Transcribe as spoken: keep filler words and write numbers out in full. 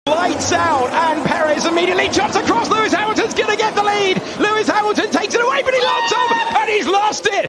Lights out, and Perez immediately jumps across. Lewis Hamilton's going to get the lead. Lewis Hamilton takes it away, but he locks up, and he's lost it.